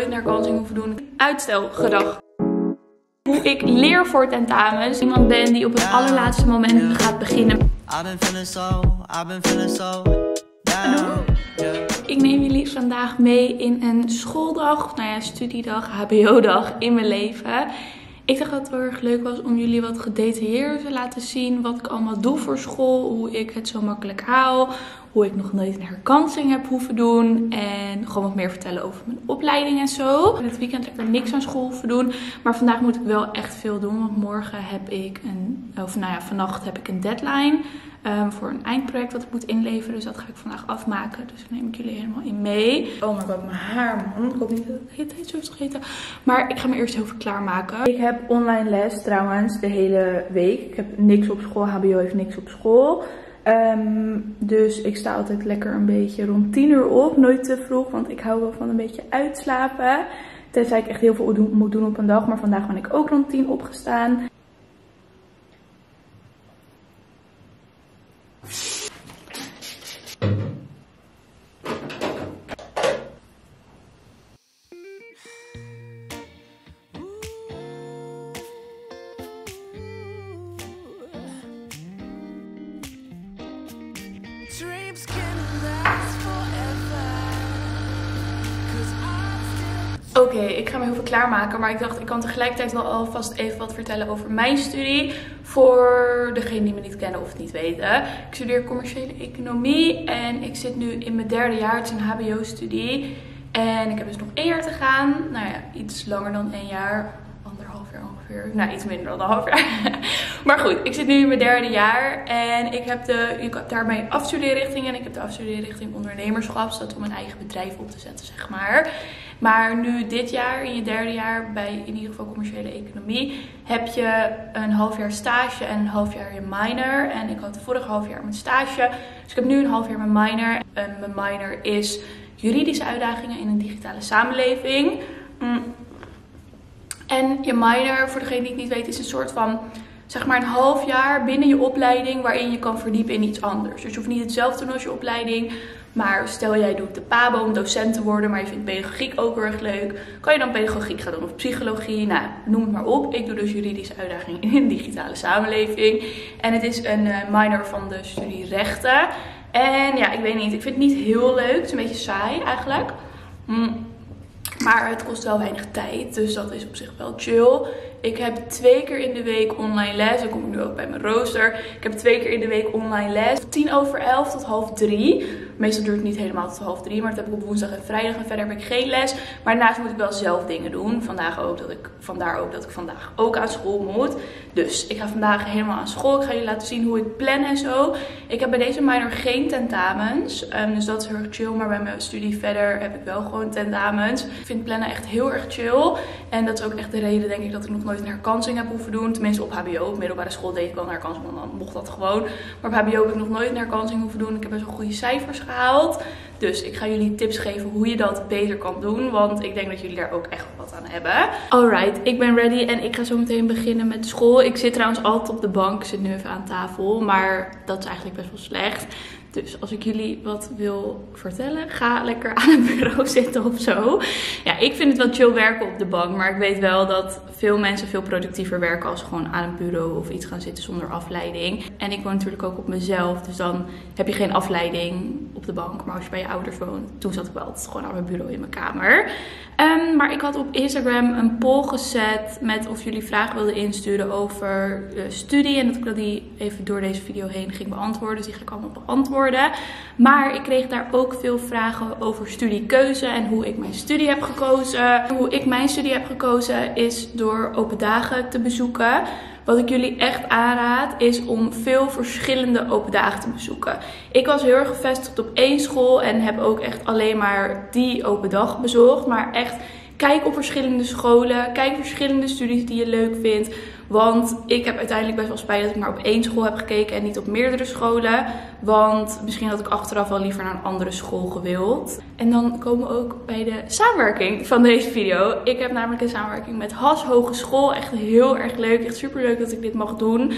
nooit een herkansing hoeven doen. Uitstelgedrag. Hoe ik leer voor tentamens. Iemand ben die op het allerlaatste moment gaat beginnen. Ik neem jullie vandaag mee in een schooldag, nou ja, studiedag, hbo-dag in mijn leven. Ik dacht dat het heel erg leuk was om jullie wat gedetailleerder te laten zien wat ik allemaal doe voor school. Hoe ik het zo makkelijk haal. Hoe ik nog nooit een herkansing heb hoeven doen. En gewoon wat meer vertellen over mijn opleiding en zo. Dit weekend heb ik er niks aan school hoeven doen. Maar vandaag moet ik wel echt veel doen. Want morgen heb ik vannacht heb ik een deadline. Voor een eindproject wat ik moet inleveren. Dus dat ga ik vandaag afmaken. Dus daar neem ik jullie helemaal in mee. Oh my god, mijn haar, man. Ik hoop niet dat ik de hele tijd zo heeft gegeten. Maar ik ga me eerst heel veel klaarmaken. Ik heb online les trouwens de hele week. Ik heb niks op school. HBO heeft niks op school. Dus ik sta altijd lekker een beetje rond 10 uur op. Nooit te vroeg, want ik hou wel van een beetje uitslapen. Tenzij ik echt heel veel moet doen op een dag. Maar vandaag ben ik ook rond 10 opgestaan. Oké, ik ga me heel veel klaarmaken, maar ik dacht ik kan tegelijkertijd wel alvast even wat vertellen over mijn studie. Voor degenen die me niet kennen of het niet weten. Ik studeer commerciële economie en ik zit nu in mijn derde jaar. Het is een hbo-studie en ik heb dus nog 1 jaar te gaan. Nou ja, iets langer dan 1 jaar. 1,5 jaar ongeveer. Nou, iets minder dan 1,5 jaar. Maar goed, ik zit nu in mijn derde jaar en ik heb daarmee afstudeerrichting en ik heb de afstudeerrichting ondernemerschap, zodat om een eigen bedrijf op te zetten, zeg maar. Maar nu dit jaar, in je derde jaar, bij in ieder geval commerciële economie, heb je een half jaar stage en een half jaar je minor. En ik had vorig half jaar mijn stage, dus ik heb nu een half jaar mijn minor. En mijn minor is juridische uitdagingen in een digitale samenleving. En je minor, voor degene die het niet weet, is een soort van, zeg maar, een half jaar binnen je opleiding waarin je kan verdiepen in iets anders. Dus je hoeft niet hetzelfde te doen als je opleiding. Maar stel jij doet de PABO om docent te worden, maar je vindt pedagogiek ook heel erg leuk. Kan je dan pedagogiek gaan doen of psychologie? Nou, noem het maar op. Ik doe dus juridische uitdagingen in een digitale samenleving. En het is een minor van de studie rechten. En ja, ik weet niet. Ik vind het niet heel leuk. Het is een beetje saai eigenlijk. Maar het kost wel weinig tijd, dus dat is op zich wel chill. Ik heb 2 keer in de week online les. Dan kom ik nu ook bij mijn rooster. Ik heb 2 keer in de week online les. 10:11 tot 2:30. Meestal duurt het niet helemaal tot 2:30. Maar dat heb ik op woensdag en vrijdag. En verder heb ik geen les. Maar daarnaast moet ik wel zelf dingen doen. Vandaar ook dat ik vandaag ook aan school moet. Dus ik ga vandaag helemaal aan school. Ik ga jullie laten zien hoe ik plan en zo. Ik heb bij deze minor geen tentamens. Dus dat is heel erg chill. Maar bij mijn studie verder heb ik wel gewoon tentamens. Ik vind plannen echt heel erg chill. En dat is ook echt de reden, denk ik, dat ik nog nooit een herkansing heb hoeven doen. Tenminste op hbo. Op middelbare school deed ik wel een herkansing, want dan mocht dat gewoon. Maar op hbo heb ik nog nooit een herkansing hoeven doen. Ik heb best wel goede cijfers gehaald. Dus ik ga jullie tips geven hoe je dat beter kan doen. Want ik denk dat jullie daar ook echt wat aan hebben. Alright, ik ben ready en ik ga zo meteen beginnen met school. Ik zit trouwens altijd op de bank. Ik zit nu even aan tafel. Maar dat is eigenlijk best wel slecht. Dus als ik jullie wat wil vertellen, ga lekker aan een bureau zitten of zo. Ja, ik vind het wel chill werken op de bank. Maar ik weet wel dat veel mensen veel productiever werken als ze gewoon aan een bureau of iets gaan zitten zonder afleiding. En ik woon natuurlijk ook op mezelf. Dus dan heb je geen afleiding op de bank. Maar als je bij je ouders woont, toen zat ik wel altijd gewoon aan mijn bureau in mijn kamer. Maar ik had op Instagram een poll gezet met of jullie vragen wilden insturen over de studie. En dat ik die even door deze video heen ging beantwoorden. Dus die ga ik allemaal beantwoorden. Maar ik kreeg daar ook veel vragen over studiekeuze en hoe ik mijn studie heb gekozen. Hoe ik mijn studie heb gekozen is door open dagen te bezoeken. Wat ik jullie echt aanraad is om veel verschillende open dagen te bezoeken. Ik was heel erg gevestigd op 1 school en heb ook echt alleen maar die open dag bezocht. Maar echt, kijk op verschillende scholen, kijk verschillende studies die je leuk vindt. Want ik heb uiteindelijk best wel spijt dat ik maar op 1 school heb gekeken en niet op meerdere scholen. Want misschien had ik achteraf wel liever naar een andere school gewild. En dan komen we ook bij de samenwerking van deze video. Ik heb namelijk een samenwerking met HAS Hogeschool. Echt heel erg leuk. Echt super leuk dat ik dit mag doen.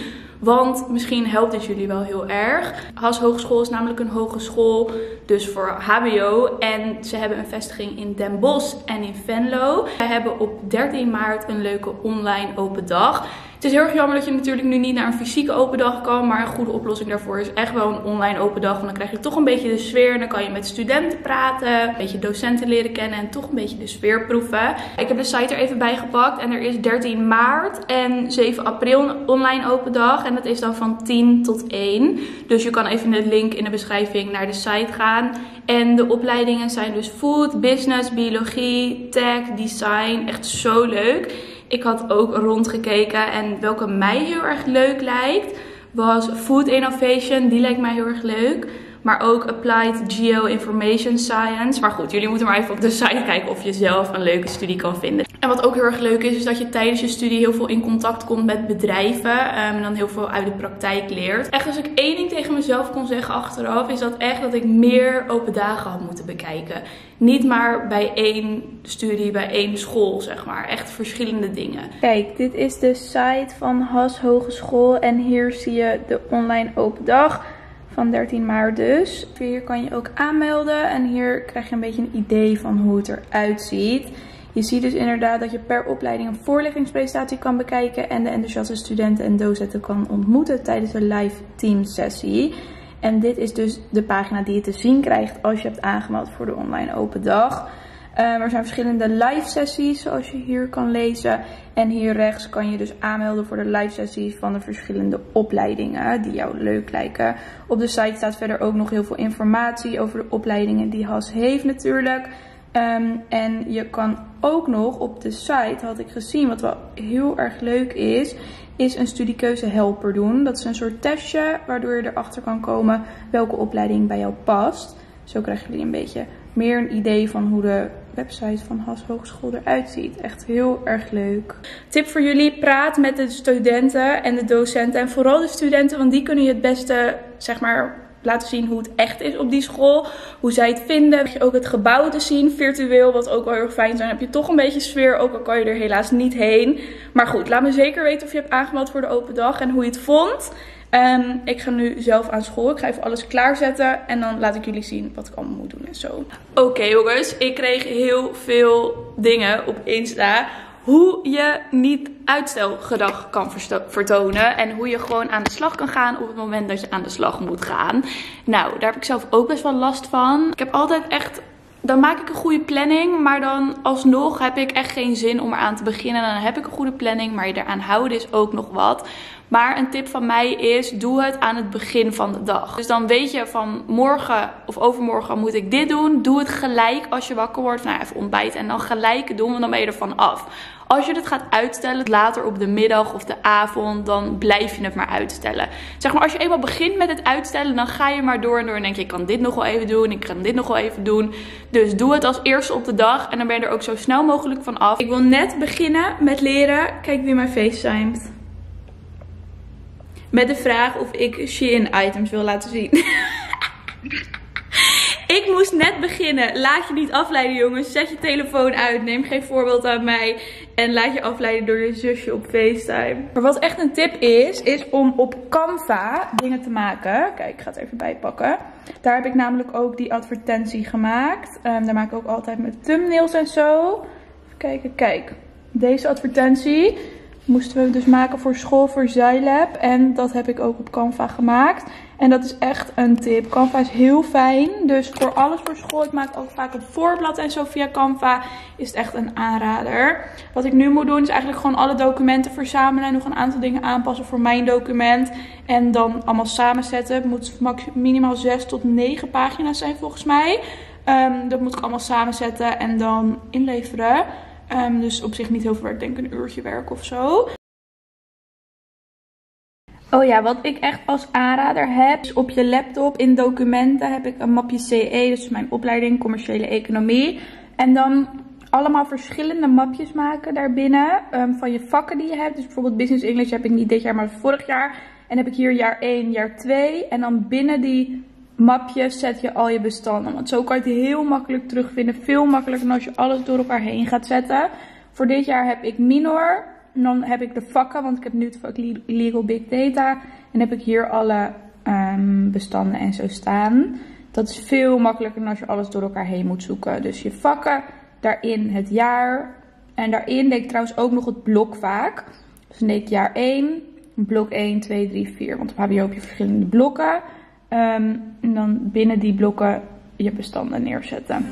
Want misschien helpt dit jullie wel heel erg. HAS Hogeschool is namelijk een hogeschool, dus voor HBO. En ze hebben een vestiging in Den Bosch en in Venlo. We hebben op 13 maart een leuke online open dag. Het is heel erg jammer dat je natuurlijk nu niet naar een fysieke open dag kan. Maar een goede oplossing daarvoor is echt wel een online open dag. Want dan krijg je toch een beetje de sfeer. En dan kan je met studenten praten. Een beetje docenten leren kennen. En toch een beetje de sfeer proeven. Ik heb de site er even bij gepakt. En er is 13 maart en 7 april een online open dag. En dat is dan van 10 tot 1. Dus je kan even de link in de beschrijving naar de site gaan. En de opleidingen zijn dus food, business, biologie, tech, design. Echt zo leuk. Ik had ook rondgekeken en welke mij heel erg leuk lijkt was Food Innovation. Die lijkt mij heel erg leuk. Maar ook Applied Geoinformation Science. Maar goed, jullie moeten maar even op de site kijken of je zelf een leuke studie kan vinden. En wat ook heel erg leuk is dat je tijdens je studie heel veel in contact komt met bedrijven. En dan heel veel uit de praktijk leert. Echt, als ik één ding tegen mezelf kon zeggen achteraf, is dat echt dat ik meer open dagen had moeten bekijken. Niet maar bij één studie, bij één school, zeg maar. Echt verschillende dingen. Kijk, dit is de site van HAS Hogeschool. En hier zie je de online open dag. Van 13 maart dus. Hier kan je ook aanmelden. En hier krijg je een beetje een idee van hoe het eruit ziet. Je ziet dus inderdaad dat je per opleiding een voorlichtingspresentatie kan bekijken. En de enthousiaste studenten en docenten kan ontmoeten tijdens de live team sessie. En dit is dus de pagina die je te zien krijgt als je hebt aangemeld voor de online open dag. Er zijn verschillende live sessies zoals je hier kan lezen. En hier rechts kan je dus aanmelden voor de live sessies van de verschillende opleidingen die jou leuk lijken. Op de site staat verder ook nog heel veel informatie over de opleidingen die HAS heeft natuurlijk. En je kan ook nog op de site, had ik gezien, wat wel heel erg leuk is een studiekeuzehelper doen. Dat is een soort testje waardoor je erachter kan komen welke opleiding bij jou past. Zo krijgen jullie een beetje meer een idee van hoe de website van HAS Hogeschool eruit ziet. Echt heel erg leuk. Tip voor jullie, praat met de studenten en de docenten. En vooral de studenten, want die kunnen je het beste, zeg maar, laten zien hoe het echt is op die school. Hoe zij het vinden. Heb je ook het gebouw te zien, virtueel, wat ook wel heel erg fijn is. Dan heb je toch een beetje sfeer, ook al kan je er helaas niet heen. Maar goed, laat me zeker weten of je hebt aangemeld voor de open dag en hoe je het vond. Ik ga nu zelf aan school. Ik ga even alles klaarzetten. En dan laat ik jullie zien wat ik allemaal moet doen en zo. Oké, jongens. Ik kreeg heel veel dingen op Insta. Hoe je niet uitstelgedrag kan vertonen. En hoe je gewoon aan de slag kan gaan op het moment dat je aan de slag moet gaan. Nou, daar heb ik zelf ook best wel last van. Ik heb altijd echt... Dan maak ik een goede planning, maar dan alsnog heb ik echt geen zin om eraan te beginnen. Dan heb ik een goede planning, maar je eraan houden is ook nog wat. Maar een tip van mij is, doe het aan het begin van de dag. Dus dan weet je van morgen of overmorgen moet ik dit doen. Doe het gelijk als je wakker wordt. Nou, even ontbijten en dan gelijk doen, want dan ben je ervan af. Als je het gaat uitstellen, later op de middag of de avond, dan blijf je het maar uitstellen. Zeg maar, als je eenmaal begint met het uitstellen, dan ga je maar door en door. En denk je, ik kan dit nog wel even doen, ik kan dit nog wel even doen. Dus doe het als eerste op de dag en dan ben je er ook zo snel mogelijk van af. Ik wil net beginnen met leren. Kijk wie mij facetimed. Met de vraag of ik Shein items wil laten zien. Ik moest net beginnen. Laat je niet afleiden, jongens. Zet je telefoon uit. Neem geen voorbeeld aan mij. En laat je afleiden door je zusje op FaceTime. Maar wat echt een tip is om op Canva dingen te maken. Kijk, ik ga het even bijpakken. Daar heb ik namelijk ook die advertentie gemaakt. Daar maak ik ook altijd met thumbnails en zo. Even kijken, kijk. Deze advertentie moesten we dus maken voor school, voor Zylab. En dat heb ik ook op Canva gemaakt. En dat is echt een tip. Canva is heel fijn. Dus voor alles voor school. Ik maak ook vaak een voorblad en zo via Canva. Is het echt een aanrader. Wat ik nu moet doen is eigenlijk gewoon alle documenten verzamelen. En nog een aantal dingen aanpassen voor mijn document. En dan allemaal samenzetten. Het moet minimaal 6 tot 9 pagina's zijn volgens mij. Dat moet ik allemaal samenzetten en dan inleveren. Dus op zich niet heel veel werk. Ik denk een uurtje werk of zo. Oh ja, wat ik echt als aanrader heb, is op je laptop in documenten heb ik een mapje CE, dus mijn opleiding commerciële economie. En dan allemaal verschillende mapjes maken daarbinnen van je vakken die je hebt. Dus bijvoorbeeld Business English heb ik niet dit jaar, maar vorig jaar. En heb ik hier jaar 1, jaar 2. En dan binnen die mapjes zet je al je bestanden. Want zo kan je het heel makkelijk terugvinden. Veel makkelijker dan als je alles door elkaar heen gaat zetten. Voor dit jaar heb ik minor, En dan heb ik de vakken, want ik heb nu het vak Legal Big Data. En heb ik hier alle bestanden en zo staan. Dat is veel makkelijker dan als je alles door elkaar heen moet zoeken. Dus je vakken, daarin het jaar. En daarin deed ik trouwens ook nog het blokvak. Dus dan deed ik jaar 1, blok 1, 2, 3, 4. Want op HBO heb je verschillende blokken. En dan binnen die blokken je bestanden neerzetten.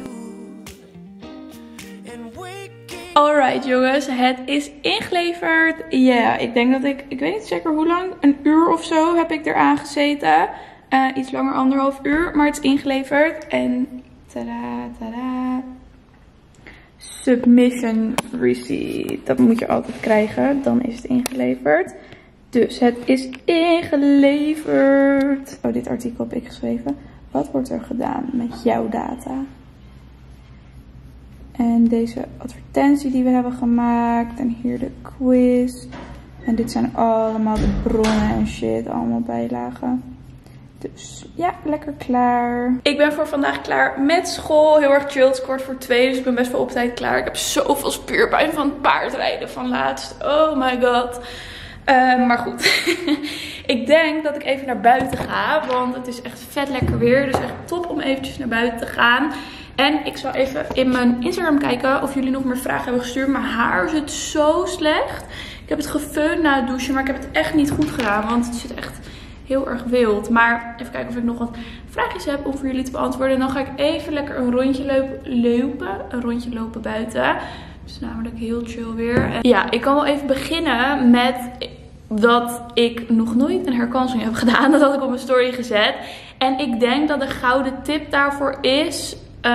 Alright jongens, het is ingeleverd. Ja, ik denk dat ik weet niet zeker hoe lang, een uur of zo heb ik eraan gezeten. Iets langer, 1,5 uur, maar het is ingeleverd. En tada, tada. Submission receipt. Dat moet je altijd krijgen, dan is het ingeleverd. Dus het is ingeleverd. Oh, dit artikel heb ik geschreven. Wat wordt er gedaan met jouw data? En deze advertentie die we hebben gemaakt. En hier de quiz. En dit zijn allemaal de bronnen en shit. Allemaal bijlagen. Dus ja, lekker klaar. Ik ben voor vandaag klaar met school. Heel erg chill. Het is 2:15, dus ik ben best wel op tijd klaar. Ik heb zoveel spierpijn van het paardrijden van laatst. Oh my god. Maar goed. Ik denk dat ik even naar buiten ga. Want het is echt vet lekker weer. Dus echt top om eventjes naar buiten te gaan. En ik zal even in mijn Instagram kijken of jullie nog meer vragen hebben gestuurd. Mijn haar zit zo slecht. Ik heb het gefeund na het douchen, maar ik heb het echt niet goed gedaan. Want het zit echt heel erg wild. Maar even kijken of ik nog wat vraagjes heb om voor jullie te beantwoorden. En dan ga ik even lekker een rondje lopen buiten. Het is namelijk heel chill weer. En ja, ik kan wel even beginnen met dat ik nog nooit een herkansing heb gedaan. Dat had ik op mijn story gezet. En ik denk dat de gouden tip daarvoor is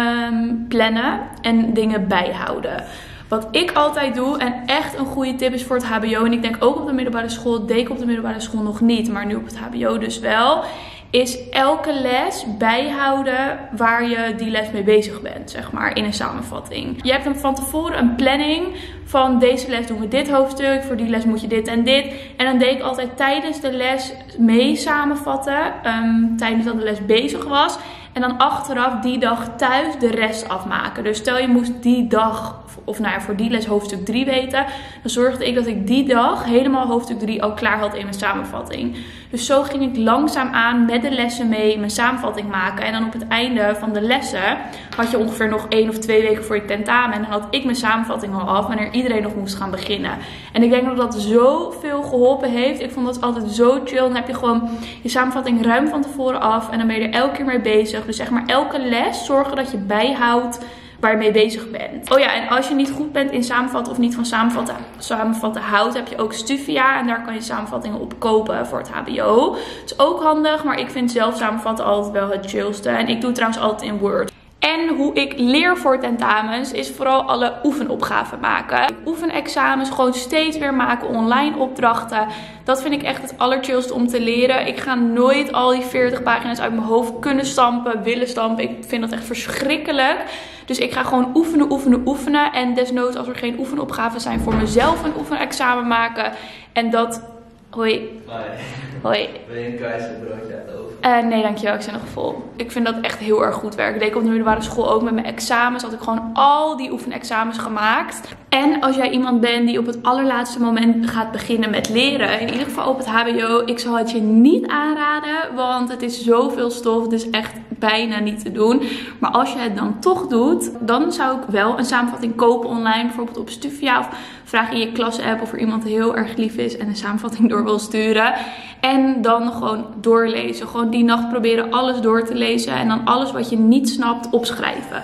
plannen en dingen bijhouden. Wat ik altijd doe en echt een goede tip is voor het hbo. En ik denk ook op de middelbare school. Deed ik op de middelbare school nog niet. Maar nu op het hbo dus wel. Is elke les bijhouden waar je die les mee bezig bent. Zeg maar in een samenvatting. Je hebt dan van tevoren een planning. Van deze les doen we dit hoofdstuk. Voor die les moet je dit en dit. En dan deed ik altijd tijdens de les mee samenvatten. Tijdens dat de les bezig was. En dan achteraf die dag thuis de rest afmaken. Dus stel je moest die dag, of nou ja, voor die les hoofdstuk 3 weten. Dan zorgde ik dat ik die dag helemaal hoofdstuk 3 al klaar had in mijn samenvatting. Dus zo ging ik langzaam aan met de lessen mee mijn samenvatting maken. En dan op het einde van de lessen had je ongeveer nog 1 of 2 weken voor je tentamen. En dan had ik mijn samenvatting al af wanneer iedereen nog moest gaan beginnen. En ik denk dat dat zoveel geholpen heeft. Ik vond dat altijd zo chill. Dan heb je gewoon je samenvatting ruim van tevoren af. En dan ben je er elke keer mee bezig. Dus zeg maar elke les zorgen dat je bijhoudt waar je mee bezig bent. Oh ja, en als je niet goed bent in samenvatten of niet van samenvatten houdt, heb je ook Stuvia. En daar kan je samenvattingen op kopen voor het hbo. Het is ook handig, maar ik vind zelf samenvatten altijd wel het chillste. En ik doe het trouwens altijd in Word. En hoe ik leer voor tentamens is vooral alle oefenopgaven maken. Oefenexamens gewoon steeds weer maken, online opdrachten. Dat vind ik echt het allerchillste om te leren. Ik ga nooit al die 40 pagina's uit mijn hoofd kunnen stampen, willen stampen. Ik vind dat echt verschrikkelijk. Dus ik ga gewoon oefenen. En desnoods als er geen oefenopgaven zijn voor mezelf een oefenexamen maken. En dat... Hoi. Hoi. Wil je een keizerbroodje over? Nee, dankjewel. Ik ben nog vol. Ik vind dat echt heel erg goed werken. Deed ik op de middelbare school ook met mijn examens. Had ik gewoon al die oefenexamens gemaakt. En als jij iemand bent die op het allerlaatste moment gaat beginnen met leren. In ieder geval op het hbo. Ik zal het je niet aanraden. Want het is zoveel stof. Het is echt bijna niet te doen. Maar als je het dan toch doet. Dan zou ik wel een samenvatting kopen online. Bijvoorbeeld op Stuvia. Of vraag in je klas-app of er iemand heel erg lief is. En een samenvatting door wil sturen. En dan gewoon doorlezen. Gewoon die nacht proberen alles door te lezen. En dan alles wat je niet snapt opschrijven.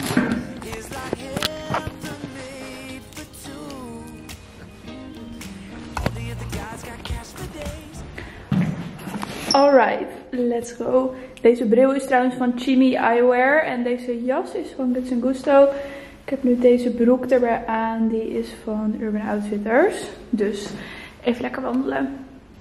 Alright, let's go. Deze bril is trouwens van Chimi Eyewear. En deze jas is van Guts & Gusto. Ik heb nu deze broek erbij aan. Die is van Urban Outfitters. Dus even lekker wandelen.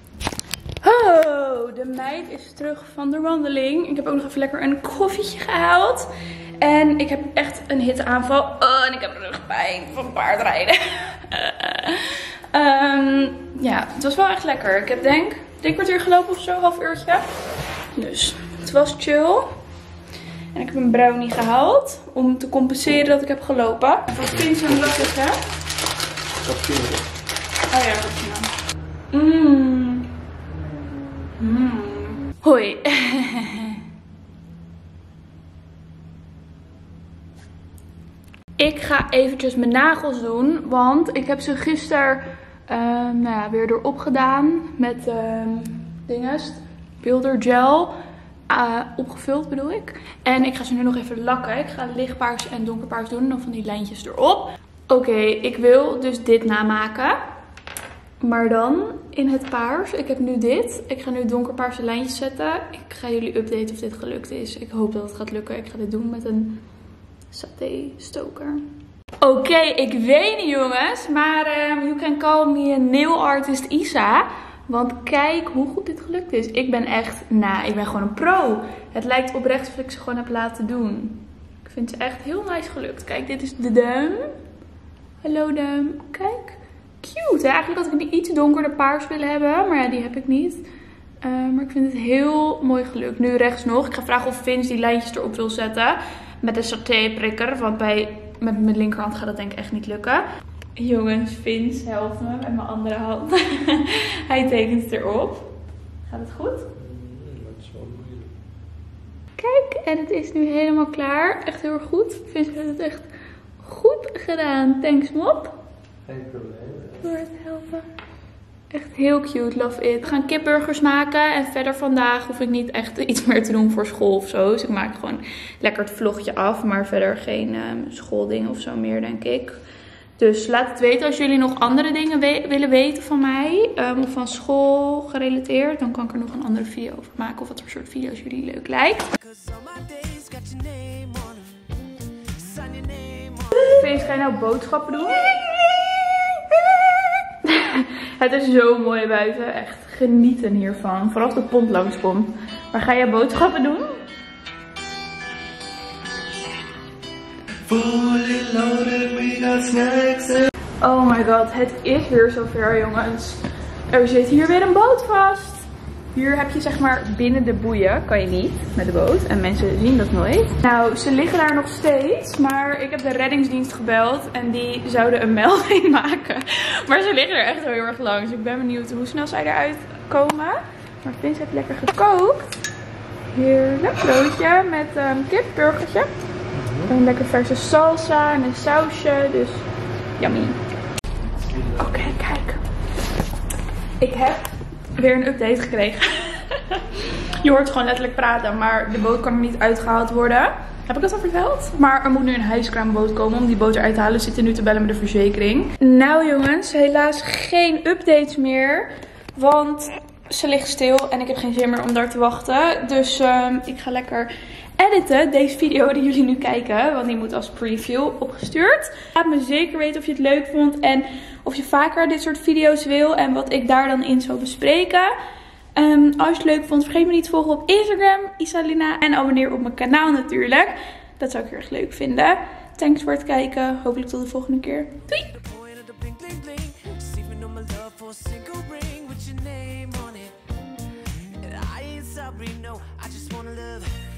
Oh, de meid is terug van de wandeling. Ik heb ook nog even lekker een koffietje gehaald. En ik heb echt een hitteaanval. Oh, en ik heb rugpijn van paardrijden. Ja, het was wel echt lekker. Ik heb denk 3 kwartier gelopen of zo, half uurtje. Dus het was chill. En ik heb een brownie gehaald om te compenseren dat ik heb gelopen. Wat vind je een lekker, hè? Wat vind je? Oh ja, dat is nou. Hoi. Ik ga eventjes mijn nagels doen, want ik heb ze gisteren weer erop gedaan met Builder Gel. Opgevuld bedoel ik. En ik ga ze nu nog even lakken. Ik ga lichtpaars en donkerpaars doen en dan van die lijntjes erop. Oké, ik wil dus dit namaken. Maar dan in het paars. Ik heb nu dit. Ik ga nu donkerpaarse lijntjes zetten. Ik ga jullie updaten of dit gelukt is. Ik hoop dat het gaat lukken. Ik ga dit doen met een saté stoker. Oké, ik weet niet jongens. Maar you can call me a nail artist Isa. Want kijk hoe goed dit gelukt is. Ik ben echt, ik ben gewoon een pro. Het lijkt oprecht of ik ze gewoon heb laten doen. Ik vind ze echt heel nice gelukt. Kijk, dit is de duim. Hallo duim. Kijk. Cute. Hè? Eigenlijk had ik een iets donkerder paars willen hebben. Maar ja, die heb ik niet. Maar ik vind het heel mooi gelukt. Nu rechts nog. Ik ga vragen of Vince die lijntjes erop wil zetten. Met een satéprikker. Want met mijn linkerhand gaat dat denk ik echt niet lukken. Jongens, Vince helpt me met mijn andere hand. Hij tekent het erop. Gaat het goed? Dat is wel moeilijk. Kijk, en het is nu helemaal klaar. Echt heel erg goed. Vince heeft het echt goed gedaan. Thanks, mop. Geen probleem. Door het helpen. Echt heel cute, love it. We gaan kipburgers maken. En verder vandaag hoef ik niet echt iets meer te doen voor school of zo. Dus ik maak gewoon lekker het vlogje af. Maar verder geen schooldingen of zo meer, denk ik. Dus laat het weten als jullie nog andere dingen willen weten van mij. Of van school gerelateerd. Dan kan ik er nog een andere video over maken. Of wat voor soort video's jullie leuk lijkt. Vince, ga je nou boodschappen doen? Het is zo mooi buiten. Echt genieten hiervan. Vooral als de pont langskomt. Maar ga jij boodschappen doen? Oh my god, het is weer zover jongens. Er zit hier weer een boot vast. Hier heb je zeg maar binnen de boeien, kan je niet met de boot. En mensen zien dat nooit. Nou, ze liggen daar nog steeds. Maar ik heb de reddingsdienst gebeld. En die zouden een melding maken. Maar ze liggen er echt heel erg lang. Dus ik ben benieuwd hoe snel zij eruit komen. Maar Vince heeft lekker gekookt. Heerlijk broodje met kipburgertje. Een lekker verse salsa en een sausje. Dus yummy. Oké, kijk. Ik heb weer een update gekregen. Je hoort gewoon letterlijk praten, maar de boot kan er niet uitgehaald worden. Heb ik dat al verteld? Maar er moet nu een hijskraamboot komen om die boot eruit te halen. We zitten nu te bellen met de verzekering. Nou jongens, helaas geen updates meer. Want ze ligt stil en ik heb geen zin meer om daar te wachten. Dus ik ga lekker editen, deze video die jullie nu kijken. Want die moet als preview opgestuurd. Laat me zeker weten of je het leuk vond. En of je vaker dit soort video's wil. En wat ik daar dan in zou bespreken. Als je het leuk vond, vergeet me niet te volgen op Instagram. Isalina. En abonneer op mijn kanaal natuurlijk. Dat zou ik heel erg leuk vinden. Thanks voor het kijken. Hopelijk tot de volgende keer. Doei! I ain't sorry, no, I just wanna love.